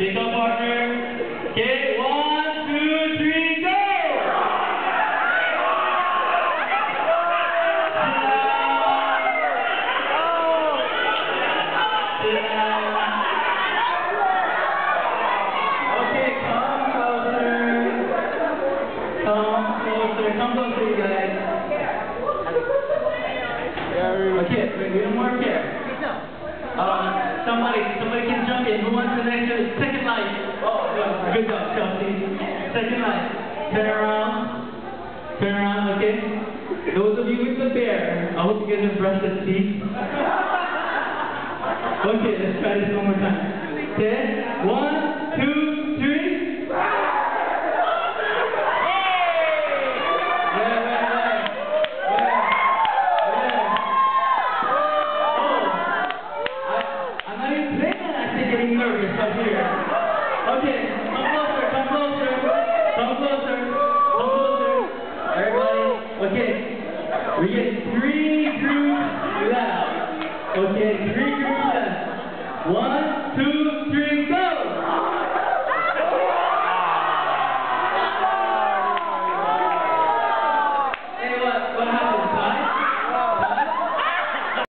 Pick up, partner. Okay, 1, 2, 3, go! Okay, come closer, you guys. Okay, we don't more care. Somebody can jump in. Who wants the next second life? Oh, good job, Chelsea. Second life. Turn around, okay? Those of you with the bear, I hope you guys have brushed your teeth. Okay, let's try this one more time. Okay, 1, 2, 3. Nervous up here. Okay, come closer. Everybody, okay. We get 3 groups left. Okay, 3 groups left. 1, 2, 3, go!